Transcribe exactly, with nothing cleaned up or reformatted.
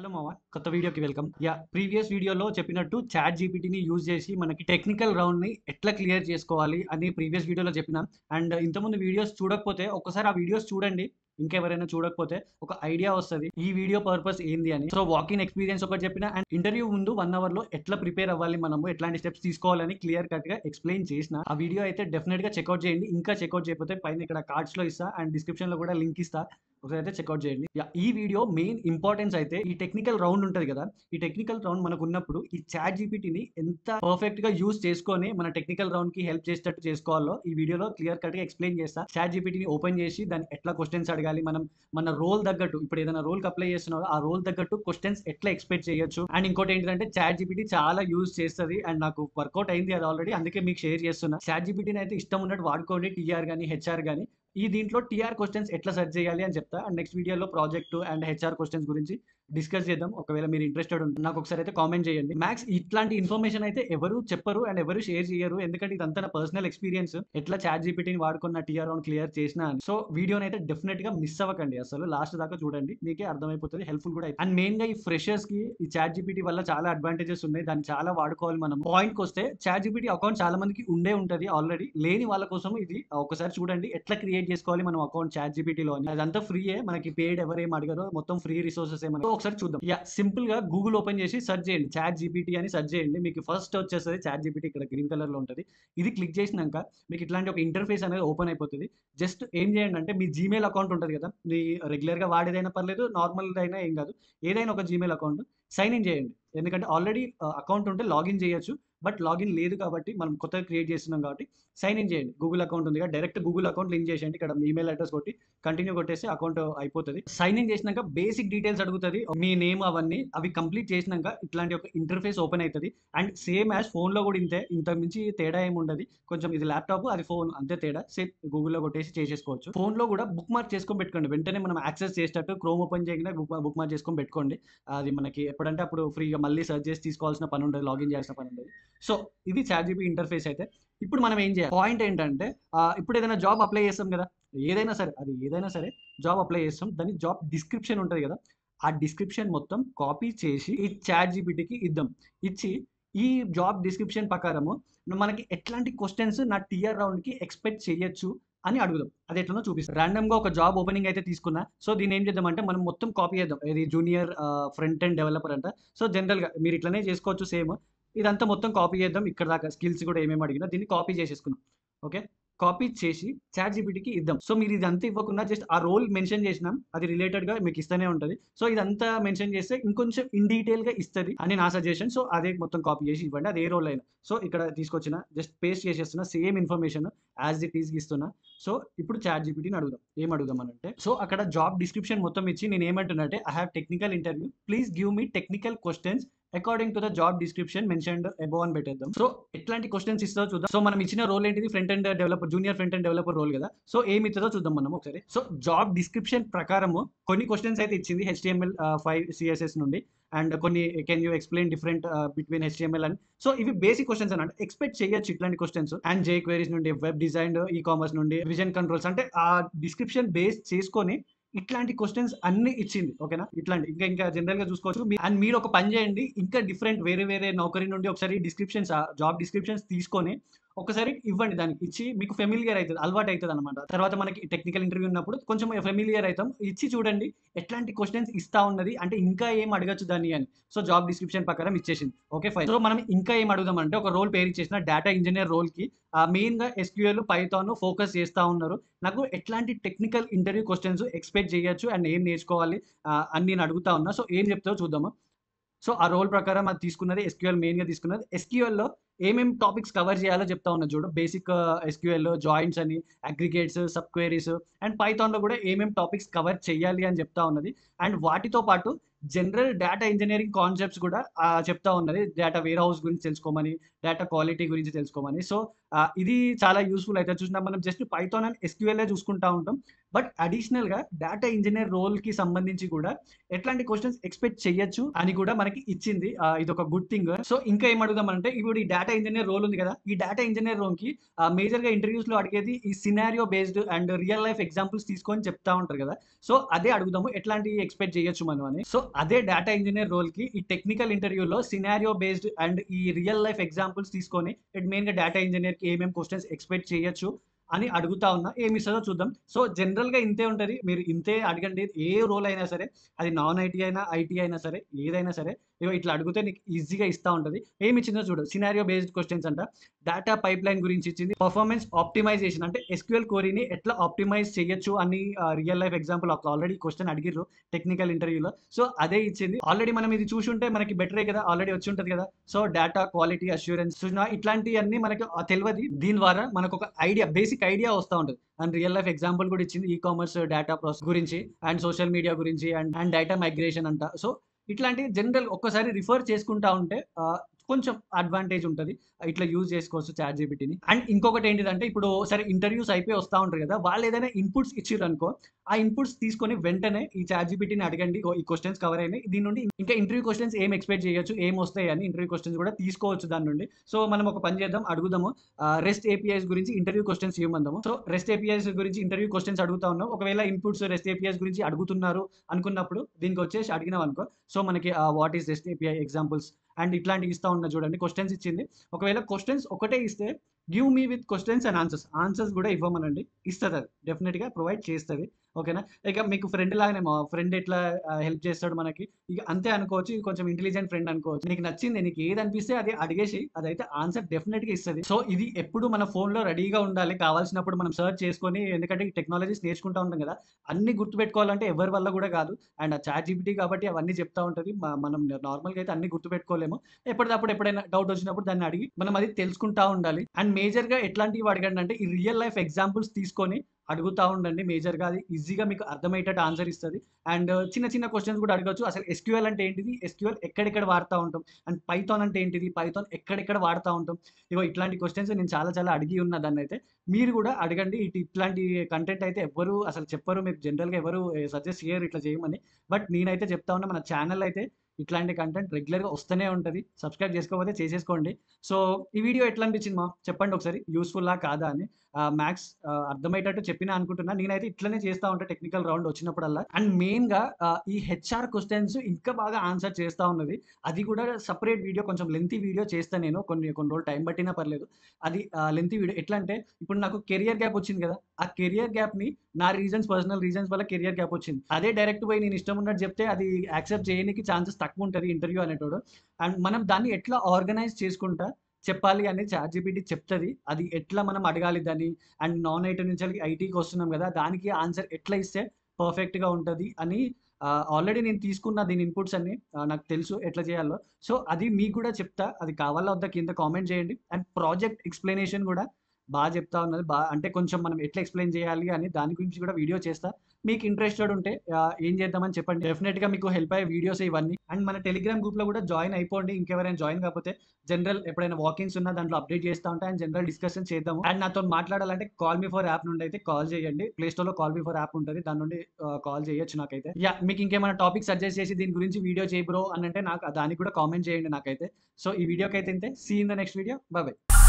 Hello మామ, కొత్త వీడియోకి వెల్కమ్. యా ప్రీవియస్ వీడియోలో చెప్పినట్టు చాట్ జీపీటీని యూజ్ చేసి మనకి టెక్నికల్ రౌండ్ని ఎట్లా క్లియర్ చేసుకోవాలి అని ప్రీవియస్ వీడియోలో చెప్పిన. అండ్ ఇంతకుముందు వీడియోస్ చూడకపోతే ఒక్కసారి ఆ వీడియోస్ చూడండి. ఇంకెవరైనా చూడకపోతే ఒక ఐడియా వస్తుంది ఈ వీడియో పర్పస్ ఏంది అని. సో వాకింగ్ ఎక్స్పీరియన్స్ ఒకటి చెప్పిన అండ్ ఇంటర్వ్యూ ముందు వన్ అవర్ లో ఎట్లా ప్రిపేర్ అవ్వాలి, మనము ఎట్లాంటి స్టెప్స్ తీసుకోవాలని క్లియర్ కట్ గా ఎక్స్ప్లెయిన్ చేసిన. ఆ వీడియో అయితే డెఫినెట్ గా చెక్అౌట్ చేయండి. ఇంకా చెక్అౌట్ చేయకపోతే పైన ఇక్కడ కార్డ్స్ లో ఇస్తా అండ్ డిస్క్రిప్షన్ లో కూడా లింక్ ఇస్తా, ఒకసారి అయితే చెక్అౌట్ చేయండి. యా ఈ వీడియో మెయిన్ ఇంపార్టెన్స్ అయితే ఈ టెక్నికల్ రౌండ్ ఉంటుంది కదా, ఈ టెక్నికల్ రౌండ్ మనకు ఉన్నప్పుడు ఈ చాట్ జీపీటీని ఎంత పర్ఫెక్ట్ గా యూజ్ చేసుకొని మన టెక్నికల్ రౌండ్ కి హెల్ప్ చేసేటట్టు చేసుకోవాలో ఈ వీడియోలో క్లియర్ కట్ గా ఎక్స్ప్లెయిన్ చేస్తా. చాట్ జీపీటీని ఓపెన్ చేసి దాన్ని ఎట్లా క్వశ్చన్స్ అడగాలి, మనం మన రోల్ తగ్గట్టు ఇప్పుడు ఏదైనా రోల్ కి అప్లై చేస్తున్నారో ఆ రోల్ తగ్గట్టు క్వశ్చన్స్ ఎట్లా ఎక్స్పెక్ట్ చేయొచ్చు. అండ్ ఇంకోటి ఏంటంటే చాట్ జీపీటీ చాలా యూజ్ చేస్తుంది అండ్ నాకు వర్కౌట్ అయింది అది ఆల్రెడీ, అందుకే మీకు షేర్ చేస్తున్నా. చాట్ జీపీటీని అయితే ఇష్టం ఉన్నట్టు వాడుకోండి, టీఆర్ కానీ హెచ్ఆర్ కానీ. ఈ దీంట్లో టీఆర్ క్వశ్చన్స్ ఎట్లా సెర్చ్ చేయాలి అని చెప్తా అండ్ నెక్స్ట్ వీడియోలో ప్రాజెక్ట్ అండ్ హెచ్ఆర్ క్వశ్చన్స్ గురించి డిస్కస్ చేద్దాం. ఒకవేళ మీరు ఇంట్రెస్టెడ్ ఉంటే నాకు ఒకసారి అయితే కామెంట్ చేయండి. మ్యాక్స్ ఇట్లాంటి ఇన్ఫర్మేషన్ అయితే ఎవరు చెప్పరు అండ్ ఎవరు షేర్ చేయరు, ఎందుకంటే ఇదంతా నా పర్సనల్ ఎక్స్పీరియన్స్ ఎట్లా చాట్ జీపీటీని వాడుకున్న టీఆర్ రౌండ్ క్లియర్ చేసిన. సో వీడియోని అయితే డెఫినెట్ గా మిస్ అవ్వకండి, అసలు లాస్ట్ దాకా చూడండి, మీకే అర్థమైపోతుంది, హెల్ప్ఫుల్ కూడా. అండ్ మెయిన్ గా ఈ ఫ్రెషర్స్ కి ఈ చాట్ జీపీటీ వల్ల చాలా అడ్వాంటేజెస్ ఉన్నాయి, దాన్ని చాలా వాడుకోవాలి మనం. పాయింట్ కి వస్తే చాట్ జీపీటీ అకౌంట్ చాలా మందికి ఉండే ఉంటది ఆల్రెడీ, లేని వాళ్ళ కోసం ఇది ఒకసారి చూడండి ఎట్లా క్రియేట్ చేసుకోవాలి మనం అకౌంట్ చాట్ జీపీటీలో అని. అదంతా ఫ్రీయే, మనకి పేడ్ ఎవరేం అడగరో, మొత్తం ఫ్రీ రిసోర్సెస్ ఏమన్నా. ఒకసారి చూద్దాం. యా సింపుల్ గా గూగుల్ ఓపెన్ చేసి సెర్చ్ చేయండి చాట్ జీపీటీ అని సెర్చ్ చేయండి, మీకు ఫస్ట్ వచ్చేస్తుంది చాట్ జీపీటీ, ఇక్కడ గ్రీన్ కలర్ లో ఉంటుంది. ఇది క్లిక్ చేసినాక మీకు ఇట్లాంటి ఒక ఇంటర్ఫేస్ అనేది ఓపెన్ అయిపోతుంది. జస్ట్ ఏం చేయండి అంటే మీ జీమెయిల్ అకౌంట్ ఉంటుంది కదా, మీ రెగ్యులర్ గా వాడేదైనా పర్లేదు, నార్మల్ అయినా ఏం కాదు, ఏదైనా ఒక జీమెయిల్ అకౌంట్ సైన్ ఇన్ చేయండి. ఎందుకంటే ఆల్రెడీ అకౌంట్ ఉంటే లాగిన్ చేయొచ్చు, బట్ లాగిన్ లేదు కాబట్టి మనం కొత్తగా క్రియేట్ చేస్తున్నాం కాబట్టి సైన్ ఇన్ చేయండి. గూగుల్ అకౌంట్ ఉంది కదా, డైరెక్ట్ గూగుల్ అకౌంట్ లింక్ చేసేయండి. ఇక్కడ మీ ఈమెయిల్ అడ్రస్ కొట్టి కంటిన్యూ కొట్టేసి అకౌంట్ అయిపోతుంది. సైన్ ఇన్ చేసినాక బేసిక్ డీటెయిల్స్ అడుగుతుంది, మీ నేమ్ అవన్నీ. అవి కంప్లీట్ చేసినాక ఇట్లాంటి ఒక ఇంటర్ఫేస్ ఓపెన్ అవుతుంది. అండ్ సేమ్ యాజ్ ఫోన్ లో కూడా ఇంతే, ఇంత మించి తేడా ఏమి ఉండదు. కొంచెం ఇది ల్యాప్టాప్, అది ఫోన్, అంతే తేడా. సేమ్ గూగుల్లో కొట్టేసి చేసేసుకోవచ్చు. ఫోన్ లో కూడా బుక్ మార్క్ చేసుకొని పెట్టుకోండి, వెంటనే మనం యాక్సెస్ చేసేటట్టు క్రోమ్ ఓపెన్ చేయగానే బుక్ బుక్ మార్క్ చేసుకొని పెట్టుకోండి. అది మనకి ఎప్పుడంటే అప్పుడు ఫ్రీగా మళ్ళీ సెర్చ్ చేసి తీసుకోవాల్సిన పని ఉండదు, లాగిన్ చేయాల్సిన పని ఉండదు. సో ఇది చాట్ జీపీటీ ఇంటర్ఫేస్ అయితే. ఇప్పుడు మనం ఏం చేయాలి, పాయింట్ ఏంటంటే ఇప్పుడు ఏదైనా జాబ్ అప్లై చేస్తాం కదా, ఏదైనా సరే అది ఏదైనా సరే జాబ్ అప్లై చేస్తాం, దాని జాబ్ డిస్క్రిప్షన్ ఉంటుంది కదా, ఆ డిస్క్రిప్షన్ మొత్తం కాపీ చేసి ఈ చాట్ జీపీటీకి ఇద్దాం. ఇచ్చి ఈ జాబ్ డిస్క్రిప్షన్ ప్రకారము మనకి ఎట్లాంటి క్వశ్చన్స్ నా టీఆర్ రౌండ్ కి ఎక్స్పెక్ట్ చేయొచ్చు అని అడుగుదాం. అది ఎట్లనో చూపిస్తాం. ర్యాండమ్ గా ఒక జాబ్ ఓపెనింగ్ అయితే తీసుకున్నా. సో దీన్ని ఏం చేద్దాం అంటే మనం మొత్తం కాపీ చేద్దాం. ఇది జూనియర్ ఫ్రంట్ అండ్ డెవలపర్ అంట. సో జనరల్ గా మీరు ఇట్లనే చేసుకోవచ్చు సేమ్. ఇదంతా మొత్తం కాపీ చేద్దాం, ఇక్కడ దాకా స్కిల్స్ కూడా ఏమేమి అడిగినా దీన్ని కాపీ చేసేసుకున్నాం. ఓకే, కాపీ చేసి చాట్ జీపీటీకి ఇద్దాం. సో మీరు ఇదంతా ఇవ్వకుండా జస్ట్ ఆ రోల్ మెన్షన్ చేసినాం, అది రిలేటెడ్ గా మీకు ఇస్తూనే ఉంటుంది. సో ఇదంతా మెన్షన్ చేస్తే ఇంకొంచెం ఇన్ డీటెయిల్ గా ఇస్తుంది అని నా సజెషన్. సో అదే మొత్తం కాపీ చేసి ఇవ్వండి, అది ఏ రోల్ అయినా. సో ఇక్కడ తీసుకొచ్చిన జస్ట్ పేస్ట్ చేసేస్తున్నా, same information as it is ఇస్తున్నా. సో ఇప్పుడు చాట్ జీపీటీని అడుగుదాం. ఏం అడుగుదాం అని అంటే, సో అక్కడ జాబ్ డిస్క్రిప్షన్ మొత్తం ఇచ్చి నేను ఏమంటున్నా అంటే, I have technical interview, please give me technical questions according to the job description mentioned above అని పెట్టేద్దాం. సో ఎట్లాంటి క్వశ్చన్స్ ఇస్తుందో చూద్దాం. సో మనం ఇచ్చిన రోల్ ఏంటిది, front end developer, junior front end developer role కదా. సో ఏమి ఇస్తుందో చూద్దాం మనం ఒకసారి. సో జాబ్ డిస్క్రిప్షన్ ప్రకారము కొన్ని క్వశ్చన్స్ అయితే ఇచ్చింది హెచ్టిఎంఎల్ ఫైవ్ సిఎస్ఎస్ నుండి, అండ్ కొన్ని can you explain different between HTML and. So ఇవి బేసిక్ క్వశ్చన్స్ అన్నట్టు, ఎక్స్పెక్ట్ చేయొచ్చు ఇట్లాంటి క్వశ్చన్స్. అండ్ జే క్వైరీస్ నుండి, వెబ్ డిజైన్, ఈ కామర్స్ నుండి, విజన్ కంట్రోల్స్, అంటే ఆ డిస్క్రిప్షన్ బేస్ చేసుకొని ఇట్లాంటి క్వశ్చన్స్ అన్ని ఇచ్చింది. ఓకేనా, ఇట్లాంటి ఇంకా ఇంకా జనరల్ గా చూసుకోవచ్చు. అండ్ మీరు ఒక పని చేయండి, ఇంకా డిఫరెంట్ వేరే వేరే నౌకరీ నుండి ఒకసారి డిస్క్రిప్షన్స్, జాబ్ డిస్క్రిప్షన్స్ తీసుకొని ఒకసారి ఇవ్వండి, దానికి ఇచ్చి మీకు ఫెమిలియర్ అవుతుంది, అలవాటు అవుతుంది అనమాట. తర్వాత మనకి టెక్నికల్ ఇంటర్వ్యూ ఉన్నప్పుడు కొంచెం ఫెమిలియర్ అవుతాం. ఇచ్చి చూడండి ఎట్లాంటి క్వశ్చన్స్ ఇస్తా ఉన్నది, అంటే ఇంకా ఏం అడగచ్చు దాన్ని అని. సో జాబ్ డిస్క్రిప్షన్ ప్రకారం ఇచ్చేసింది. Okay fine. సో మనం ఇంకా ఏం అడుగుదాం అంటే, ఒక రోల్ పేరు ఇచ్చేసిన డేటా ఇంజనీర్ రోల్ కి మెయిన్ గా ఎస్క్యూఎల్, పైథాన్ ఫోకస్ చేస్తా ఉన్నారు. నాకు ఎట్లాంటి టెక్నికల్ ఇంటర్వ్యూ క్వశ్చన్స్ ఎక్స్పెక్ట్ చేయొచ్చు అండ్ ఏం నేర్చుకోవాలి అని నేను అడుగుతా ఉన్నా. సో ఏం చెప్తావో చూద్దాము. సో ఆ రోల్ ప్రకారం అది తీసుకున్నది ఎస్క్యూఎల్, మెయిన్ గా తీసుకున్నది. ఎస్క్యూఎల్ లో ఏమేమి టాపిక్స్ కవర్ చేయాలో చెప్తా ఉన్నా చూడు. బేసిక్ ఎస్క్యూఎల్ లో జాయింట్స్ అని, aggregates, sub queries, and Python లో కూడా ఏమేమి టాపిక్స్ కవర్ చేయాలి అని చెప్తా ఉన్నది. అండ్ వాటితో పాటు జనరల్ డేటా ఇంజనీరింగ్ కాన్సెప్ట్స్ కూడా చెప్తా ఉన్నది. డేటా వేర్ హౌస్ గురించి తెలుసుకోమని, డేటా క్వాలిటీ గురించి తెలుసుకోమని. సో ఇది చాలా యూస్ఫుల్ అయితే. చూసినా మనం జస్ట్ పైథాన్ అండ్ ఎస్క్యూఎల్ చూసుకుంటా ఉంటాం, బట్ అడిషనల్ గా డేటా ఇంజనీర్ రోల్ కి సంబంధించి కూడా ఎట్లాంటి క్వశ్చన్స్ ఎక్స్పెక్ట్ చేయొచ్చు అని కూడా మనకి ఇచ్చింది. ఇది ఒక గుడ్ థింగ్. సో ఇంకా ఏం అడుగుదాం అంటే, ఇప్పుడు ఈ డేటా ఇంజనీర్ రోల్ ఉంది కదా, ఈ డేటా ఇంజనీర్ రోల్ కి మేజర్ గా ఇంటర్వ్యూస్ లో అడిగేది ఈ scenario based and real life examples తీసుకొని చెప్తా ఉంటారు కదా. సో అదే అడుగుదాము, ఎట్లాంటి ఎక్స్పెక్ట్ చేయొచ్చు మనం అని. సో అదే డేటా ఇంజినియర్ రోల్‌కి ఈ టెక్నికల్ ఇంటర్వ్యూలో సినారియో బేస్డ్ అండ్ ఈ రియల్ లైఫ్ ఎగ్జాంపుల్స్ తీసుకొని ఇట్ మెయిన్‌గా డేటా ఇంజినియర్‌కి ఏమేం క్వెషన్స్ ఎక్స్‌పెక్ట్ చేయొచ్చు అని అడుగుతా ఉన్నా. ఏమిస్తదో చూద్దాం. సో, జనరల్‌గా ఇంతే ఉంటది. మీరు ఇంతే అడగండి. ఏ రోల్ అయినా సరే, అది నాన్ ఐటీ అయినా, ఐటీ అయినా సరే, ఏదైనా సరే, ఇగో ఇట్లా అడిగితే నీకు ఈజీగా ఇస్తా ఉంటది. ఏమిచ్చిందో చూడు. సినారియో బేస్డ్ క్వెషన్స్ అంట. డేటా పైప్‌లైన్ గురించి ఇచ్చింది. పర్ఫార్మెన్స్ ఆప్టిమైజేషన్ అంటే ఎస్‌క్యూఎల్ క్వెరీని ఎట్లా ఆప్టిమైజ్ చేయొచ్చు అని ఆహ్, రియల్ లైఫ్ ఎగ్జాంపుల్ ఒక ఆల్రెడీ క్వెషన్ అడిగిర్రు టెక్నికల్ ఇంటర్వ్యూలో. సో, అదే ఇచ్చింది. ఆల్రెడీ మనం ఇది చూసుంటే మనకి బెటరే కదా! ఆల్రెడీ వచ్చుంటది కదా! సో, డేటా క్వాలిటీ అష్యూరెన్స్ చూసినావా ఇట్లాంటియన్నీ మనకు ఆహ్, తెలవది. దీని ద్వారా మనకొక ఐడియా బేసిక్ ఐడియా వస్తా ఉంటది. అండ్ రియల్ లైఫ్ ఎగ్జాంపుల్ కూడా ఇచ్చింది. ఈ కామర్స్ డేటా ప్రాసెస్ గురించి అండ్ సోషల్ మీడియా గురించి అండ్ అండ్ డేటా మైగ్రేషన్ అంట. సో, ఇట్లాంటి జనరల్ ఒక్కసారి రిఫర్ చేసుకుంటా ఉంటే ఆహ్, కొంచెం అడ్వాంటేజ్ ఉంటది. ఇట్లా యూజ్ చేసుకోవచ్చు చాట్‌జీపీటీని. అండ్ ఇంకొకటి ఏంటిదంటే ఇప్పుడు సరే ఇంటర్వ్యూస్ అయిపోయి వస్తా ఉంటారు కదా! వాళ్ళు ఏదైనా ఇన్‌పుట్స్ ఇచ్చిర్రనుకో, ఆ ఇన్‌పుట్స్ తీసుకొని వెంటనే ఈ చాట్‌జీపీటీని అడగండి. ఇగో ఈ క్వెషన్స్ కవర్ అయినాయి. దీని నుండి ఇంకా ఇంటర్వ్యూ క్వెషన్స్ ఏం ఎక్స్‌పెక్ట్ చేయొచ్చు, ఏమొస్తాయి అని ఇంటర్వ్యూ క్వెషన్స్ కూడా తీసుకోవచ్చు దాని నుండి. సో, మనం ఒక పని చేద్దాం అడుగుదాము. ఆహ్, రెస్ట్ ఏపీఐస్ గురించి ఇంటర్వ్యూ క్వెషన్స్ ఇవ్వమందాము. సో, రెస్ట్ ఏపీఐస్ గురించి ఇంటర్వ్యూ క్వెషన్స్ అడుగుతా ఉన్నాం. ఒకవేళ ఇన్‌పుట్స్ రెస్ట్ ఏపీఐస్ గురించి అడుగుతున్నారు అనుకున్నప్పుడు దీనికొచ్చేసి అడిగినామనుకో, సో, మనకి ah, what is rest API examples and ఇట్లాంటివి ఇస్తా ఉన్నా చూడండి. క్వెషన్స్ ఇచ్చింది. ఒకవేళ క్వెషన్స్ ఒకటే ఇస్తే give me with questions and answers. Answers కూడా ఇవ్వమనండి. ఇస్తదది. డెఫినిట్‌గా ప్రొవైడ్ చేస్తది. ఓకేనా? ఇక మీకు ఫ్రెండ్ లాగానే మా ఫ్రెండ్ ఎట్లా ఆహ్, హెల్ప్ చేస్తాడు మనకి. ఇక అంతే అనుకోవచ్చు. ఇది కొంచెం ఇంటెలిజెంట్ ఫ్రెండ్ అనుకోవచ్చు. నీకు నచ్చింది నీకు ఏది అనిపిస్తే అది అడిగేసేయి. అదైతే ఆన్సర్ డెఫినిట్‌గా ఇస్తది. సో, ఇది ఎప్పుడు మన ఫోన్‌లో రెడీగా ఉండాలి. కావాల్సినప్పుడు మనం సెర్చ్ చేసుకొని ఎందుకంటే ఈ టెక్నాలజీస్ నేర్చుకుంటా ఉంటాం కదా! అన్నీ గుర్తుపెట్టుకోవాలంటే ఎవరి వల్ల కూడా కాదు. అండ్ ఆ చాట్‌జీపీటీ కాబట్టి అవన్నీ చెప్తా ఉంటది. మ మనం నార్మల్‌గా అయితే అన్నీ గుర్తుపెట్టుకోలేము. ఎప్పటిదప్పుడు ఎప్పుడైనా డౌట్ వచ్చినప్పుడు దాన్ని అడిగి మనం అది తెలుసుకుంటా ఉండాలి. అండ్ మేజర్‌గా ఎట్లాంటివి అడగండి అంటే ఈ రియల్ లైఫ్ ఎగ్జాంపుల్స్ తీసుకొని అడుగుతా ఉండండి. మేజర్‌గా అది ఈజీగా మీకు అర్థమయ్యేటట్టు ఆన్సర్ ఇస్తది. అండ్ చిన్న చిన్న క్వెషన్స్ కూడా అడగొచ్చు. అసలు ఎస్‌క్యూఎల్ అంటే ఏంటిది? ఎస్‌క్యూఎల్ ఎక్కడెక్కడ వాడుతా ఉంటాం? అండ్ పైథాన్ అంటే ఏంటిది? పైథాన్ ఎక్కడెక్కడ వాడుతా ఉంటాం? ఇగో ఇట్లాంటి క్వెషన్స్ నేను చాలా చాలా అడిగి ఉన్న దాన్నయితే. మీరు కూడా అడగండి. ఇటు ఇట్లాంటి కంటెంట్ అయితే ఎవ్వరు అసలు చెప్పరు. మీకు జనరల్‌గా ఎవరు సజెస్ట్ చేయరు ఇట్లా చేయమని. బట్ నేనైతే చెప్తా ఉన్నా మన ఛానెల్ అయితే ఇట్లాంటి కంటెంట్ రెగ్యులర్‌గా వస్తూనే ఉంటది. సబ్స్క్రైబ్ చేసుకోకపోతే చేసేసుకోండి. సో, ఈ వీడియో ఎట్లా అనిపించింది మా? చెప్పండి ఒకసారి. యూజ్‌ఫుల్లా? కాదా అని. ఆహ్, మ్యాథ్స్ ఆహ్, అర్థమయ్యేటట్టు చెప్పినా అనుకుంటున్నా. నేనైతే ఇట్లనే చేస్తా ఉంటా టెక్నికల్ రౌండ్ వచ్చినప్పుడల్లా. అండ్ మెయిన్‌గా ఆహ్, ఈ హెచ్ఆర్ క్వెషన్స్ ఇంకా బాగా ఆన్సర్ చేస్తా ఉన్నది. అది కూడా సెపరేట్ వీడియో కొంచెం లెంగ్తీ వీడియో చేస్తా నేను. కొన్ని కొన్ని రోజులు టైం పట్టినా పర్లేదు. అది ఆహ్, లెంగ్తీ వీడియో. ఎట్లా అంటే ఇప్పుడు నాకు కెరియర్ గ్యాప్ వచ్చింది కదా! ఆ కెరియర్ గ్యాప్‌ని నా రీజన్స్ పర్సనల్ రీజన్స్ వల్ల కెరియర్ గ్యాప్ వచ్చింది. అదే డైరెక్ట్ పోయి నేను ఇష్టం ఉన్నట్టు చెప్తే అది యాక్సెప్ట్ చేయనీకి ఛాన్సెస్ తక్కువ ఉంటది ఇంటర్వ్యూ అనేటోడు. అండ్ మనం దాన్ని ఎట్లా ఆర్గనైజ్ చేసుకుంటా చెప్పాలి అనేది చాట్‌జీపీటీ చెప్తది. అది ఎట్లా మనం అడగాలి దాన్ని అండ్ నాన్ ఐటీ నుంచెల్లి ఐటీకి వస్తున్నాం కదా! దానికి ఆన్సర్ ఎట్లా ఇస్తే పర్ఫెక్ట్‌గా ఉంటది అని ఆహ్, ఆల్రెడీ నేను తీసుకున్న దీని ఇన్‌పుట్స్ అన్నీ ఆహ్, నాకు తెలుసు ఎట్లా చేయాలో. సో, అది మీకు కూడా చెప్తా. అది కావాలా వద్దా కింద కామెంట్ చేయండి. అండ్ ప్రాజెక్ట్ ఎక్స్‌ప్లనేషన్ కూడా బా చెప్తా ఉన్నది. బా అంటే కొంచెం మనం ఎట్లా ఎక్స్‌ప్లెయిన్ చేయాలి అని దాని గురించి కూడా వీడియో చేస్తా. మీకు ఇంట్రెస్టెడ్ ఉంటే ఆహ్, ఏం చేద్దామని చెప్పండి. డెఫినిట్‌గా మీకు హెల్ప్ అయ్యే వీడియోసే ఇవన్నీ. అండ్ మన టెలిగ్రామ్ గ్రూప్‌లో కూడా జాయిన్ అయిపోండి. ఇంకెవరైనా జాయిన్ కాకపోతే జనరల్ ఎప్పుడైనా వాకిన్స్ ఉన్నా దాంట్లో అప్డేట్ చేస్తా ఉంటా. అండ్ జనరల్ డిస్కషన్ చేద్దాము. అండ్ నాతోని మాట్లాడాలంటే కాల్ మీ ఫర్ యాప్ నుండి అయితే కాల్ చేయండి. ప్లే స్టోర్‌లో కాల్ మీ ఫర్ యాప్ ఉంటది. దాని నుండి ఆహ్, కాల్ చేయొచ్చు నాకైతే. యాహ్! మీకు ఇంకేమైనా టాపిక్ సజెస్ట్ చేసి దీని గురించి వీడియో చేయి బ్రో అనంటే నాకు దానికి కూడా కామెంట్ చేయండి నాకైతే. సో, ఈ వీడియోకైతే ఇంతే. See in the next video. Bye by.